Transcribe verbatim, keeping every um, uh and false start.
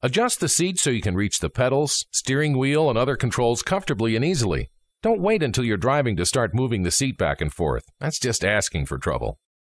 Adjust the seat so you can reach the pedals, steering wheel, and other controls comfortably and easily. Don't wait until you're driving to start moving the seat back and forth. That's just asking for trouble.